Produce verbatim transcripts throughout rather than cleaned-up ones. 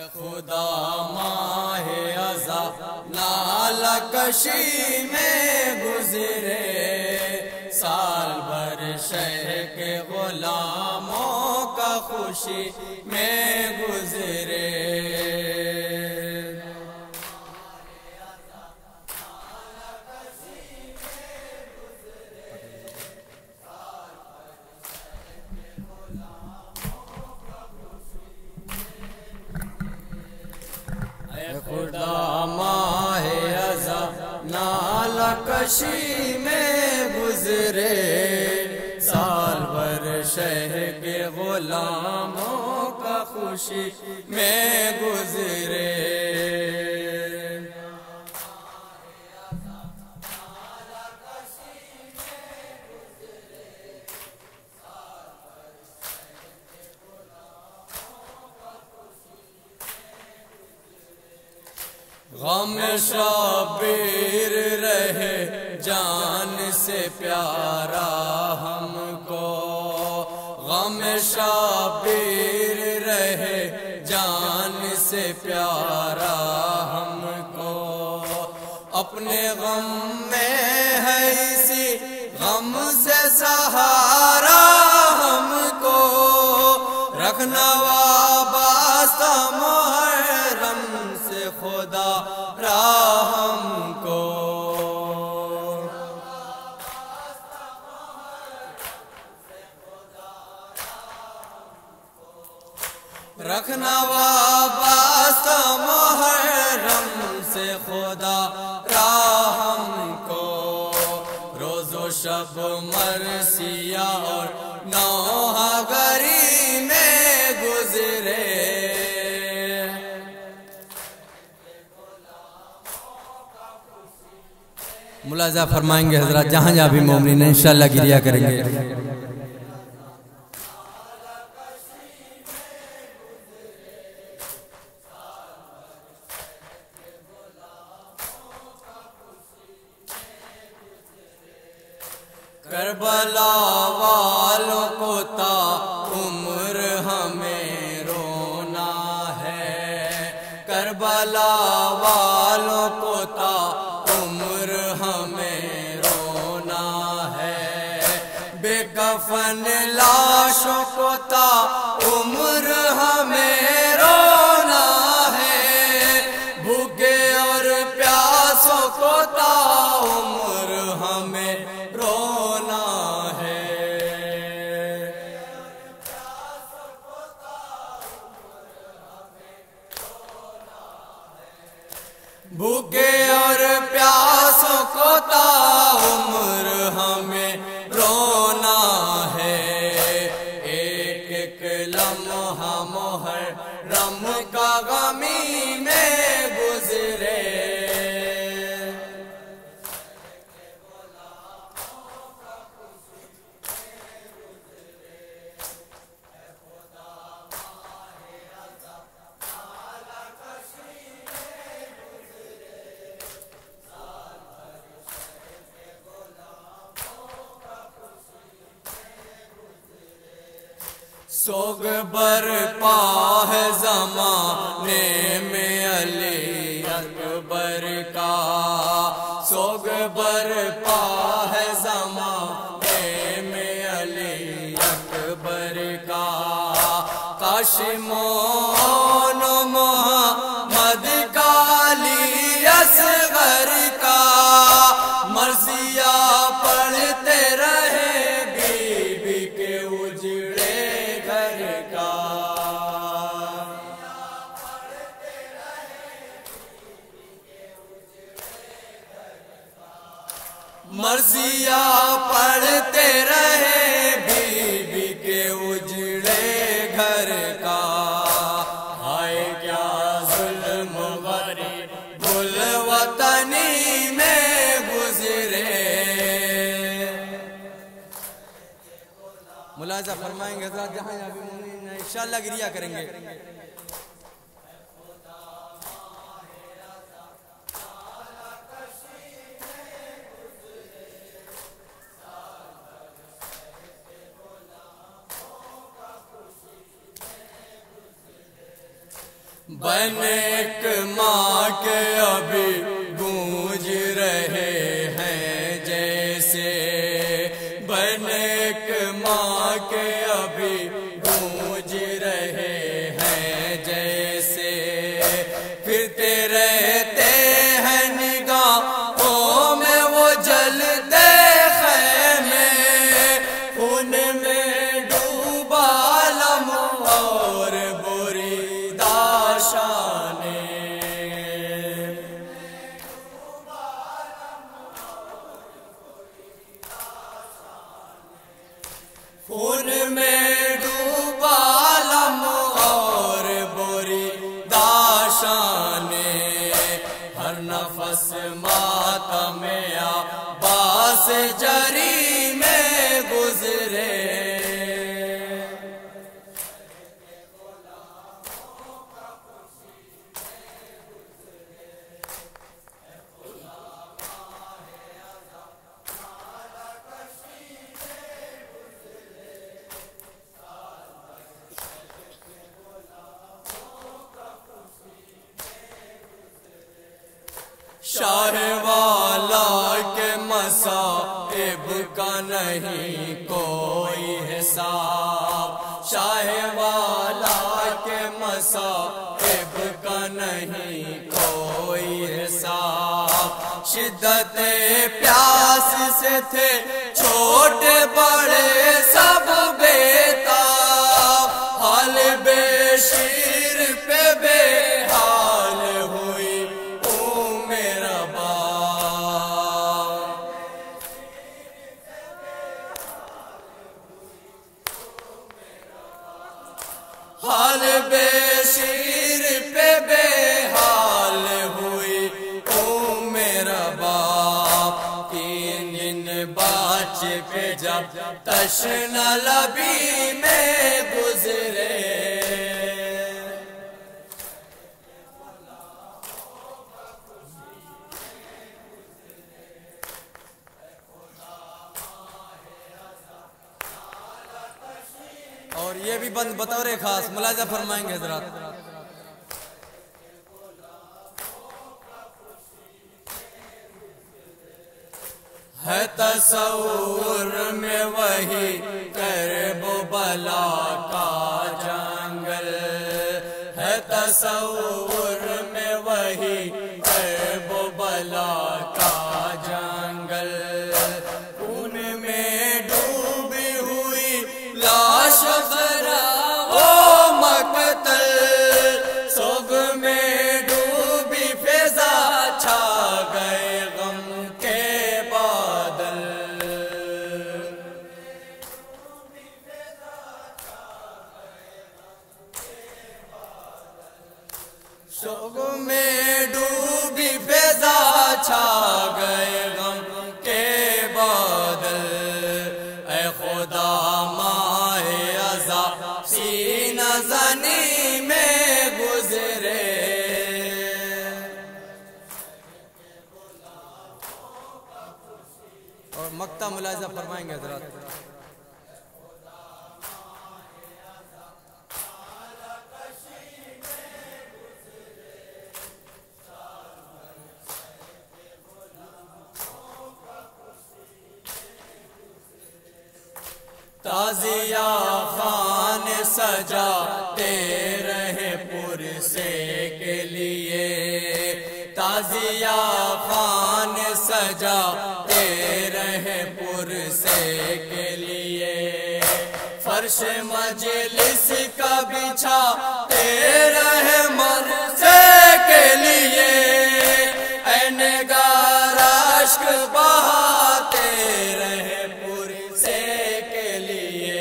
خدا ماہ ازا نالہ کشی میں گزرے، سال بھر شہر کے غلاموں کا خوشی میں گزرے۔ خدا ماہ ازا نالہ کشی میں گزرے، سال بھر شہر کے غلاموں کا خوشی میں گزرے۔ غم شبیر رہے جان سے پیارا ہم کو، غم شبیر رہے جان سے پیارا ہم کو، اپنے غم میں ہے اسی غم سے سہارا ہم کو، رکھنا وابستہ محرم سے خدا را ہم کو، رکھنا وابستہ محرم سے خدا را ہم کو، روز و شب مرثیہ اور نوحہ گری میں گزرے۔ ملاحظہ فرمائیں گے حضرات، جہاں جہاں بھی مومنین ہیں انشاءاللہ گریہ کریں گے۔ کربلا والوں کو تا عمر ہمیں رونا ہے، کربلا والوں کو تا عمر ہمیں رونا ہے، بے کفن لاشوں کو تا عمر ہمیں رونا ہے، بھوکے اور پیاسوں کو تا عمر ہمیں رونا ہے، بھوکے اور پیاسوں کو تا عمر ہمیں رونا ہے، ایک ایک لمحہ محرم کا غمی میں گزرے۔ سوگ برپا ہے زمانے میں علی اکبر کا، سوگ برپا ہے زمانے میں علی اکبر کا، کاش مون و محمد کا علی اصغر کا، مرثیہ پڑھتے رہے بی بی کے اجڑے گھر کا، مرثیہ پڑھتے رہے بی بی کے اجڑے گھر کا، ہائے کیا ظلم غریب الوطنی میں گزرے۔ ملاحظہ فرمائیں گے حضرات، جہاں جہاں بھی مومنین ہیں انشاءاللہ گریہ کریں گے۔ بن ایک ماں کے ابھی گونج رہے ہیں جیسے، بن ایک ماں کے ابھی گونج رہے ہیں جیسے، پھرتے رہتے ہیں نگاہوں میں وہ جلتے خیمے، خون میں ڈوبا علم اور بری داشانے، خون میں ڈوبا علم اور بری داشانے، ہر نفس ماتم عباس جری میں گزرے، شاہ والا کے مصائب کا نہیں کوئی حساب، شاہ والا کے مصائب کا نہیں کوئی حساب، شدت پیاس سے تھے چھوٹے بڑے سب بےتاب، حال بے شیر پہ بے حال ہوئی حال بے شیر پہ بے حال ہوئی او میرا باپ، تین دن بچے پہ جب تشنہ لبی میں گزرے، اور یہ بھی بند بطور خاص ملاحظہ فرمائیں گے حضرات، ہے تصور میں وہی کرب و بلا کا جنگل، ہے تصور میں وہی کرب و بلا کا جنگل، خون میں ڈوبی ہوئی لاش ذرا او مقتل، سوگ میں ڈوبی فضا چھا گئے غم کے بادل، سوگ میں ڈوبی فضا چھا گئے غم کے بادل، اے خدا سینہ زنی میں گزرے، اور مقطع ملاحظہ فرمائیں گے حضرات، تازیہ خان سجاتے رہے پرسے کے لیے، تازیہ خان سجاتے رہے پرسے کے لیے، فرش مجلس کا بچھاتے رہے مرثے کے لیے، اے نگار اشک بہاتے رہے پرسے کے لیے،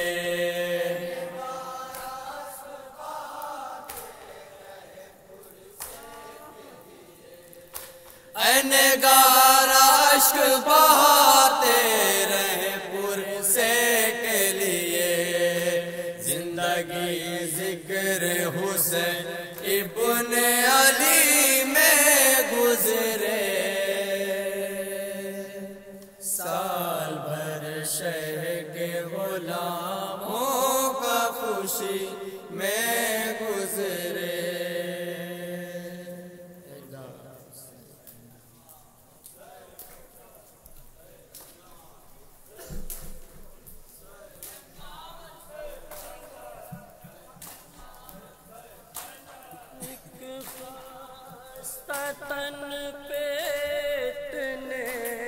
اے نگار اشک بہاتے رہے پرسے کے لیے، زندگی ذکر حسین ابن علی میں گزرے، سال بھر شہ کے غلاموں کا خوشی میں گزرے۔ تن پہ اتنے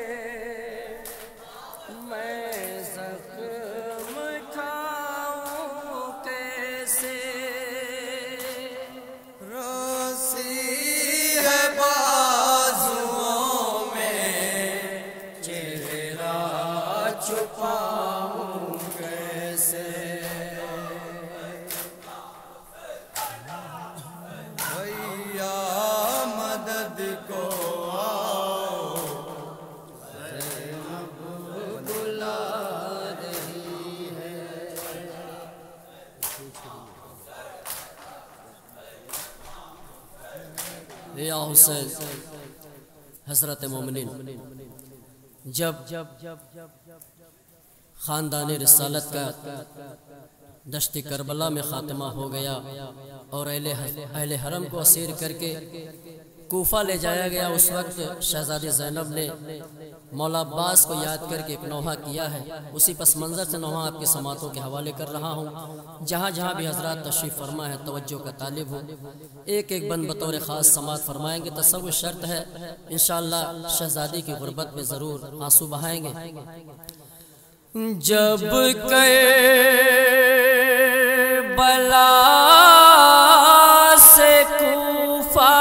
میں زخم کھاؤں کیسے رسی ہے بازوؤں میں چہرہ چھپاؤں کیسے بھیا مدد کو آؤ زینب بلا رہی ہے یا حسین حضرت مومنین جب خاندان رسالت کا دشت کربلا میں خاتمہ ہو گیا اور اہل حرم کو اسیر کر کے کوفہ لے جایا گیا، اس وقت شہزادی زینب نے مولا عباس کو یاد کر کے ایک نوحہ کیا ہے. اسی پس منظر سے نوحہ آپ کی سماعتوں کے حوالے کر رہا ہوں. جہاں جہاں بھی حضرات تشریف فرما ہے توجہ کا طالب ہوں، ایک ایک بند بطور خاص سماعت فرمائیں گے. تصور شرط ہے انشاءاللہ شہزادی کی غربت میں ضرور آنسو بہائیں گے. جب کربلا سے کوفہ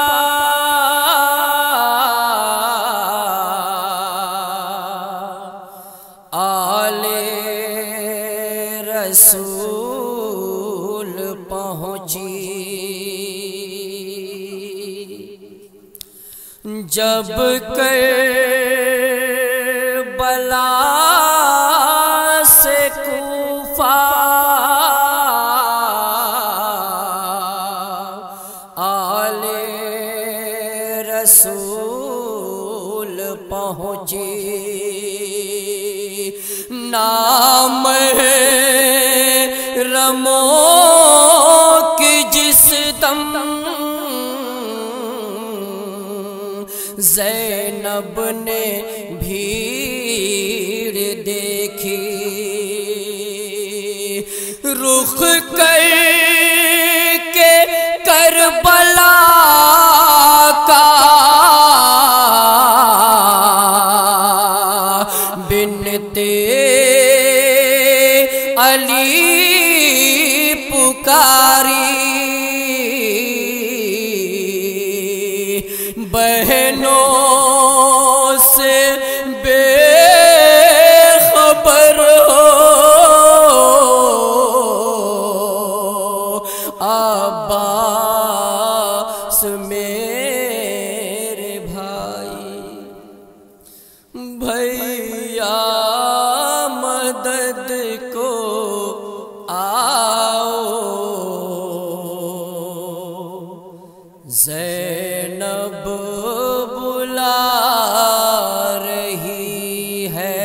آل رسول پہنچی، جب کربلا سے کوفہ آل رسول پہنچی، نام رموں کی جس دم زینب نے بھیڑ دیکھی، رخ کر کے کربلا کا بنتے علی پکاری، بہنوں سے بے خبر ہو عباس میرے بھائی، بھیا مدد کو آؤ زینب بلا رہی ہے.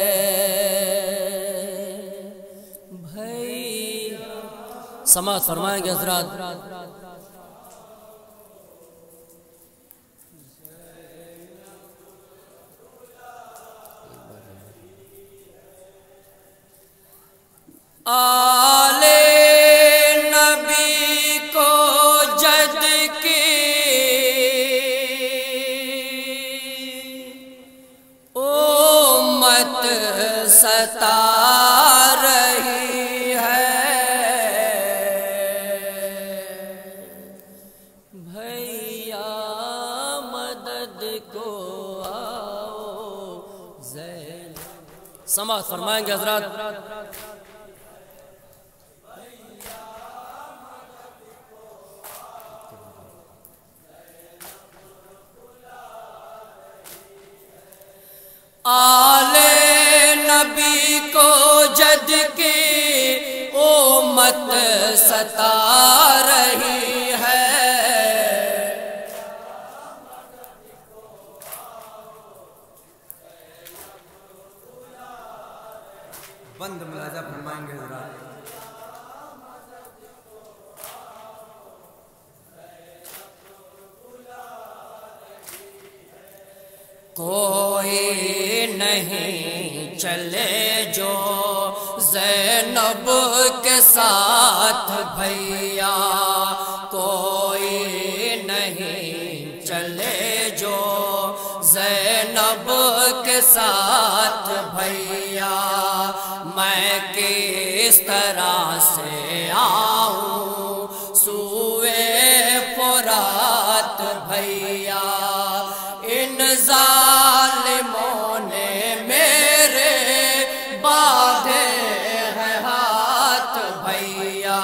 بھائی سماعت فرمائیں گے حضرات. آل نبی کو جد کی امت ستا رہی ہے، بھیا مدد کو آؤ زین. سماعت فرمائیں گے حضرات. آل نبی کو جد کی امت ستا رہی ہے، بند ملاحظہ فرمائیں گے حضرات. کوئی نہیں چلے جو زینب کے ساتھ بھیا، کوئی نہیں چلے ساتھ بھیا میں کس طرح سے آؤں سوئے فرات بھیا ان ظالموں نے میرے باندھے ہیں ہاتھ بھیا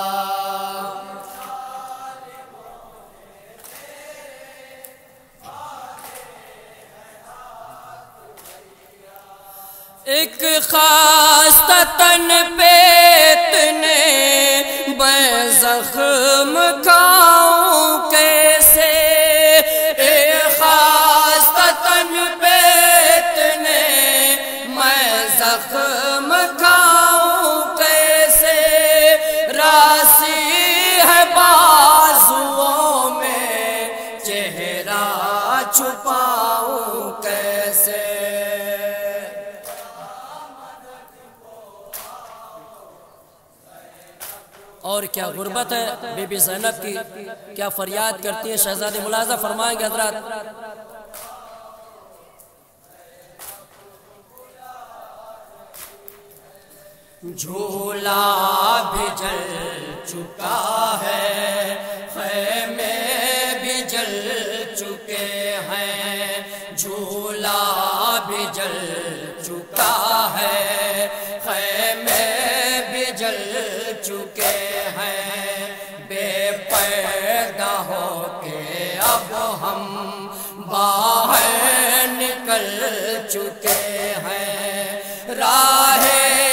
ایک خاص تن پہ اتنے میں زخم کھاؤں کیسے ایک خاص تن پہ اتنے میں زخم کھاؤں کیسے راسی ہے بازوؤں میں چہرہ چھپاؤں کیسے اور کیا غربت ہے بی بی زینب کی کیا فریاد کرتی ہے شہزادی ملاحظہ فرمائیں گے حضرات جھولا بھی جل چکا ہے خیمے بھی جل چکے ہیں جھولا بھی جل چکا ہے خیمے بھی جل چکے ہیں بے پردہ ہو کے اب ہم باہر نکل چکے ہیں راہ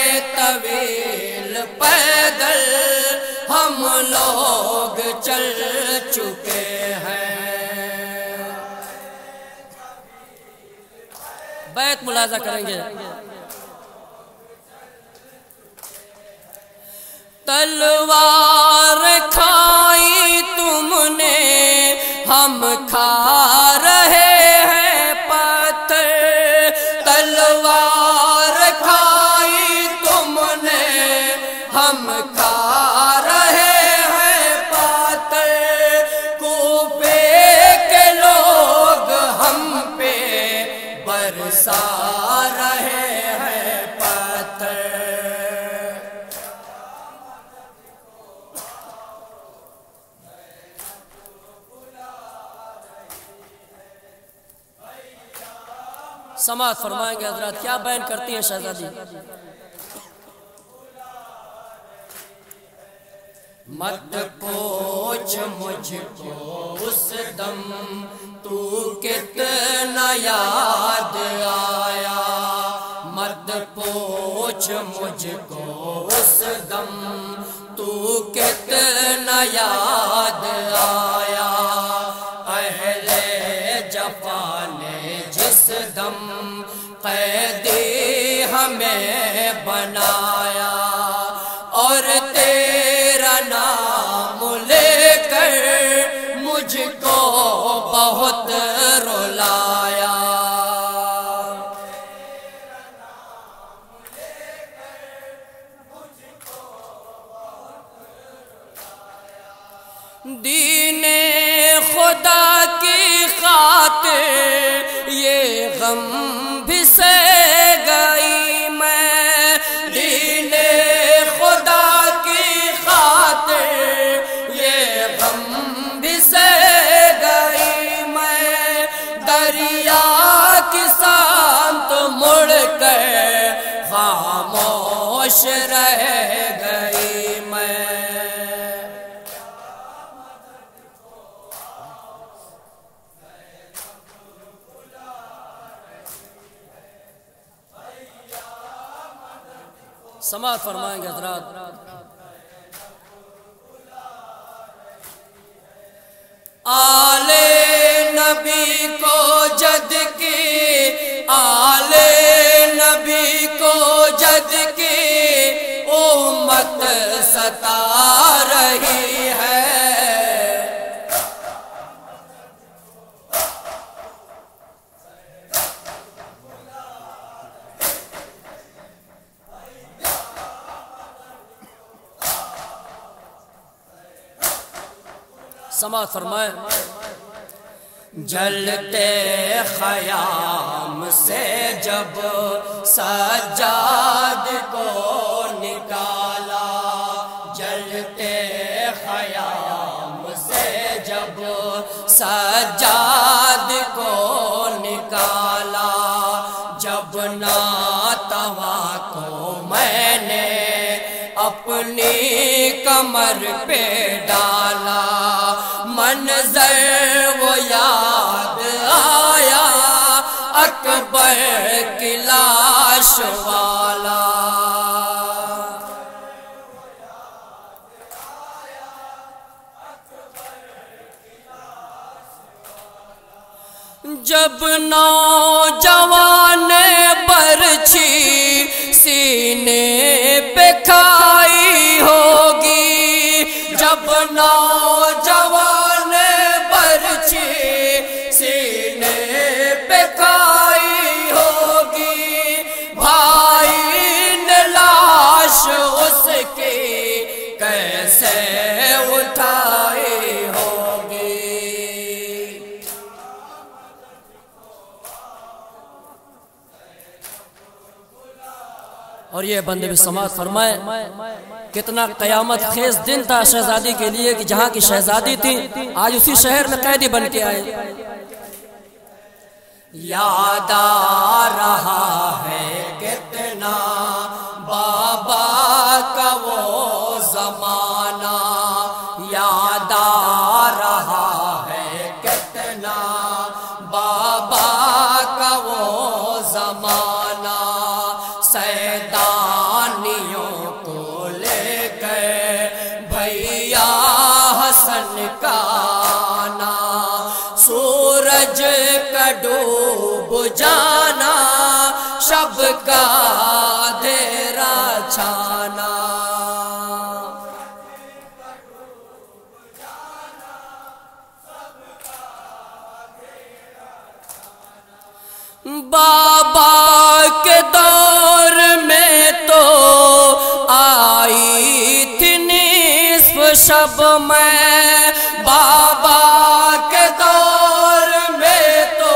طویل پیدل ہم لوگ چل چکے ہیں بیت ملاحظہ کریں گے تلوار کھائی تم نے ہم کھا رہے ہیں پتھر تلوار کھائی تم نے ہم کھا رہے ہیں پتھر کوفے کے لوگ ہم پہ برسا رہے ہیں پتھر سماعت فرمائیں گے حضرات کیا بیان کرتی ہیں شہزادی مت پوچھ مجھ کو اس دم تو کتنا یاد آیا مت پوچھ مجھ کو اس دم تو کتنا یاد آیا اہل جفا نے جس دم قیدی ہمیں بنایا اور تیرا نام لے کر مجھ کو بہت رلایا دین خدا کی خاطر یہ غم بھی سہ گئی میں دین خدا کی خاطر یہ غم بھی سہ گئی میں دریا کی سمت مڑ کر خاموش رہ گئی میں سماعت فرمائیں گے حضرات آل نبی کو جد کی آل نبی کو جد کی امت ستا رہی ہے سماعت فرمائیں جلتے خیام سے جب سجاد کو نکالا، جلتے خیام سے جب سجاد کو نکالا، جب ناتوا کو میں نے اپنی کمر پہ ڈالا، منظر وہ یاد آیا اکبر کی لاش والا، جب نوجوان برچھی سینے پہ کھائی ہوگی، جب نوجوان برچھی سینے پہ کھائی ہوگی، بھائی نے لاش اس کی کیسے اٹھائی ہوگی۔ اور یہ بندے بھی سماعت فرمائے، کتنا قیامت خیز دن تھا شہزادی کے لیے کہ جہاں کی شہزادی تھی آج اسی شہر میں قیدی بن کے آئے۔ یاد آ رہا ہے کتنا بابا کا وہ زمانہ، یاد آ رہا ہے کتنا بابا کا وہ زمانہ، سیدانیوں کو لے گئے بھیا حسن کا آنا، سورج کا ڈوب جانا شب کا اندھیرا چھانا، بابا کے دور میں تو آئی تھی نصف شب میں، بابا کے دور میں تو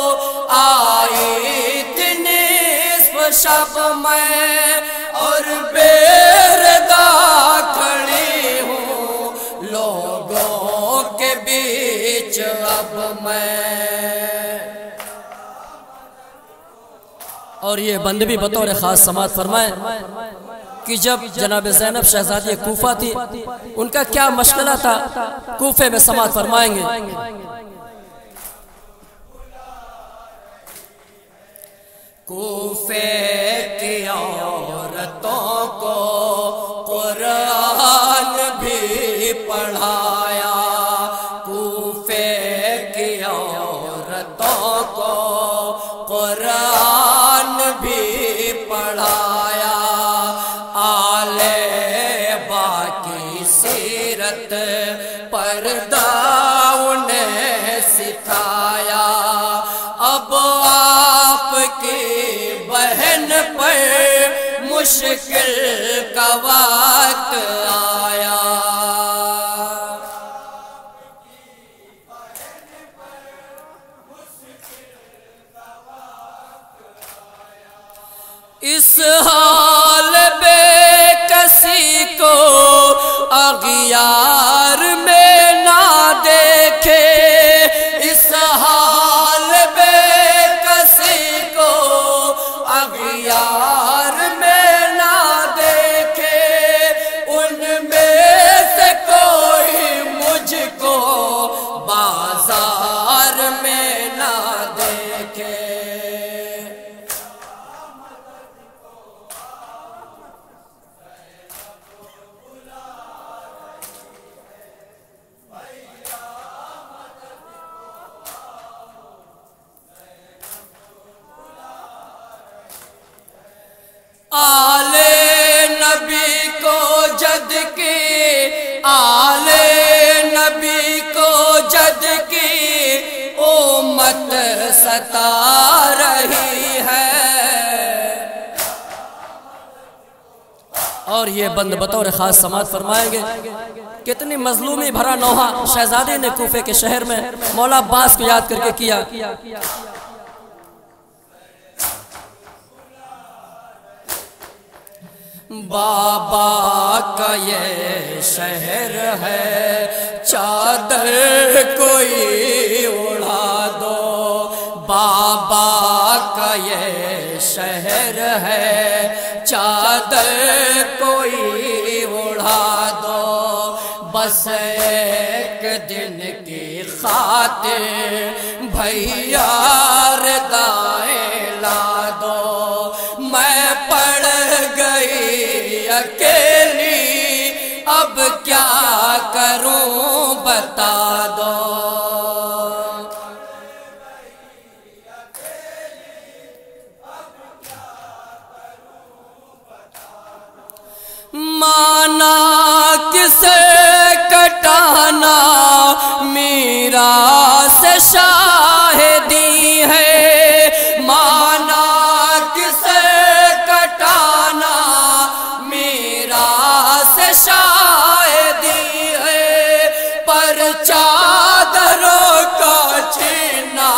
آئی تھی نصف شب میں، اور بےردا کھڑی ہوں لوگوں کے بیچ اب میں۔ اور یہ بندے بھی بطور خاص سماعت فرمائے کہ جب جناب زینب شہزادی کوفہ تھی ان کا کیا مشغلہ تھا، کوفے میں سماعت فرمائیں گے۔ کوفے کی عورتوں کو قرآن بھی پڑھایا، کوفے کی عورتوں کو قرآن بھی پڑھایا، آل باقی سیرت پردہ انہیں سکھایا، اب آپ کی بہن پر مشکل کا وقت آیا، اس حال بے کسی کو اغیار میں نہ دیکھے، اس حال بے کسی کو اغیار میں نہ دیکھے، ان میں سے کوئی مجھ کو بازار میں نہ دیکھے۔ آل نبی کو جد کی، آل نبی کو جد کی امت ستا رہی ہے، اور یہ بند بطور خاص سماعت فرمائیں گے کتنی مظلومی بھرا نوحہ شہزادی نے کوفے کے شہر میں مولا عباس کو یاد کر کے کیا۔ بابا کا یہ شہر ہے چادر کوئی اڑا دو، بابا کا یہ شہر ہے چادر کوئی اڑا دو، بس ایک دن کی خاطر بھیا ردائیں لا دو، میں پڑ گئی اکیلی اب کیا کروں بتا دو۔ مانا کسے کٹانا میراث شاہدی ہے، مانا کسے کٹانا میراث شاہدی ہے، پر چادروں کا چھینا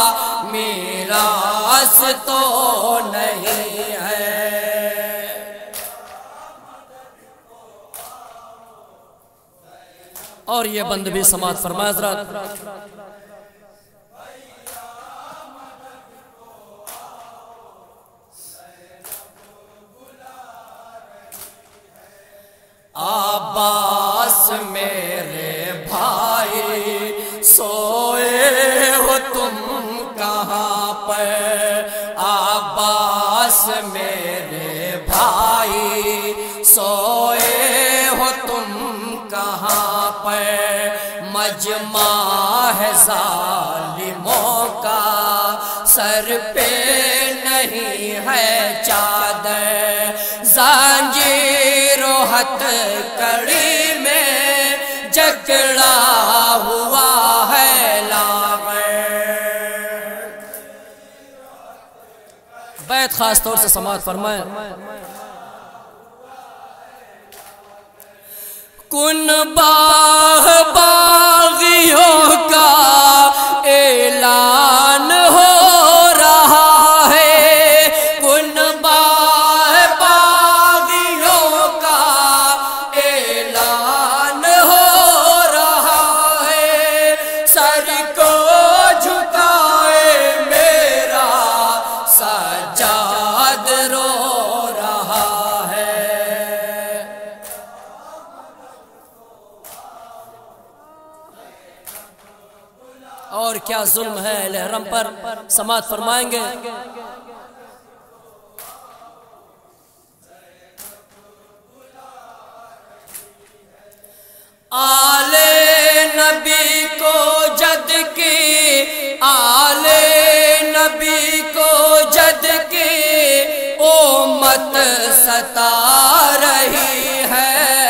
میراث تو نہیں ہے۔ اور یہ بند بھی سماعت فرمائے حضرات۔ عباس میرے بھائی سوئے ہو تم کہاں پر، عباس میرے بھائی سوئے ہو تم کہاں پر، مجمع ہے ظالموں کا سر پہ نہیں ہے چادر، زنجیر و ہتھ کڑی میں جکڑا ہوا ہے لاغر۔ بیت خاص طور سے سماعت فرمائیں۔ کن باغ باغیوں کا اعلان ہو رہا ہے، کن باغ باغیوں کا اعلان ہو رہا ہے، سر کو جھکائے میرا سجاد رو رہا ہے۔ اور کیا ظلم ہے اہل حرم پر، سماعت فرمائیں گے۔ آل نبی کو جد کی، آل نبی کو جد کی امت ستا رہی ہے،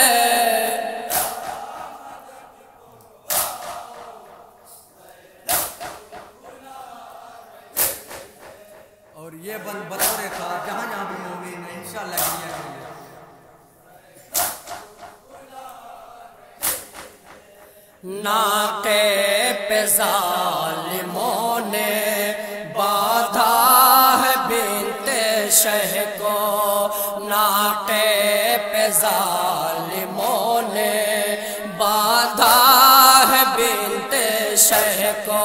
اور یہ بند بطور خاص جہاں جہاں بھی مومن ہیں انشاءاللہ گریہ کریں گے۔ ناقے پہ ظالموں نے باندھا ہے بنت شہ کو، ناقے پہ ظالموں نے باندھا ہے بنت شہ کو،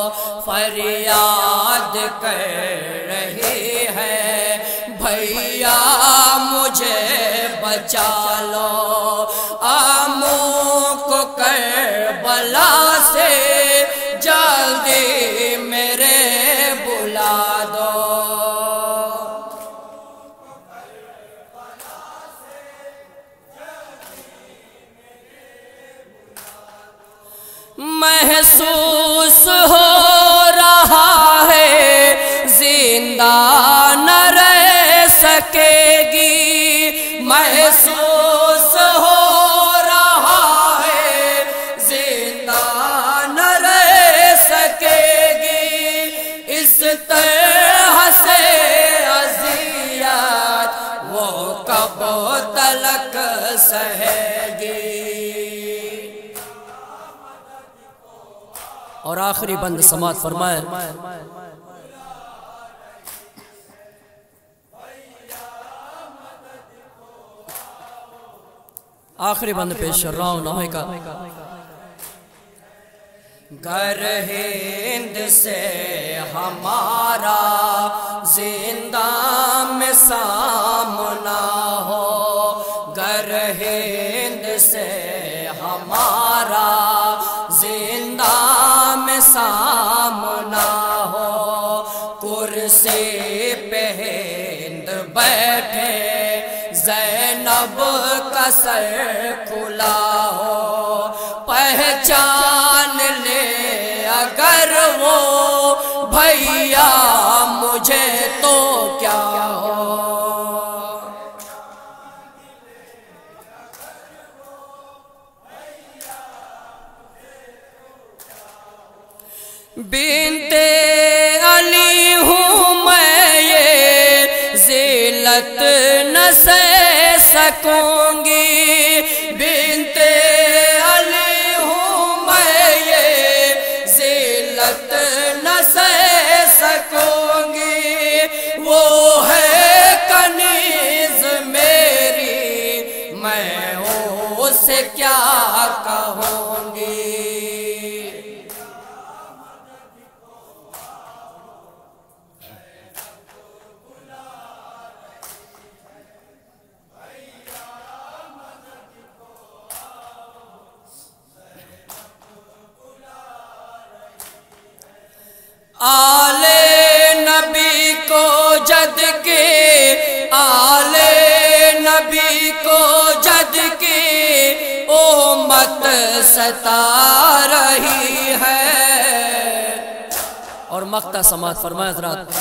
فریاد کر رہی ہے بھیا مجھے بچا لو، آموں کو کربلا سے جلدی میرے بلا دو۔ محسوس ہو رہا ہے زندہ نہ رہ سکے گی، محسوس ہو رہا ہے زندہ نہ رہ سکے گی، اس طرح سے اذیت وہ کب تلک سہے گی۔ اور آخری بند سماعت فرمائے. آخری بند پیش کر رہا ہوں نوحے کا. گر ہند سے ہمارا زندہ میں سامنا ہو، گر ہند سے ہمارا زندہ میں سامنا ہو، کرسی پہ ہند بیٹھے زینب کا سر کھلا ہو، پہچان لے اگر وہ بھیا مجھے تو کیا ہو. بنت علی ہوں میں یہ ذلت نہ سہ سکوں گی، بنت علی ہوں میں یہ ذلت نہ سہ سکوں گی، وہ ہے کنیز میری میں اسے کیا کہوں گی. آل نبی کو جد کے، آل نبی کو جد کے امت ستا رہی ہے. اور مقطع سماعت فرمائے حضرات.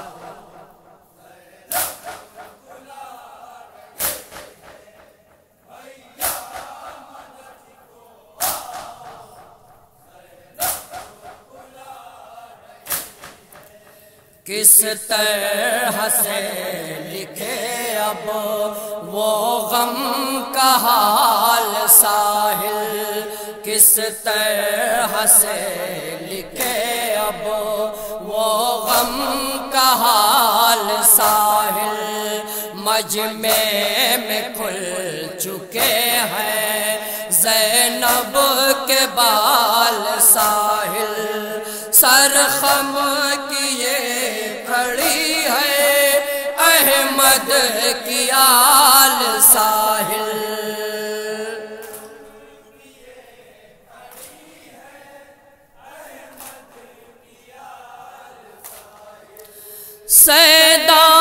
کس طرح سے لکھے اب وہ غم کا حال ساحل، کس طرح سے لکھے اب وہ غم کا حال ساحل. مجمع میں کھل چکے ہیں زینب کے بال ساحل، سرخم کیے کھڑی ہے احمد کی آل ساحل. سیدہ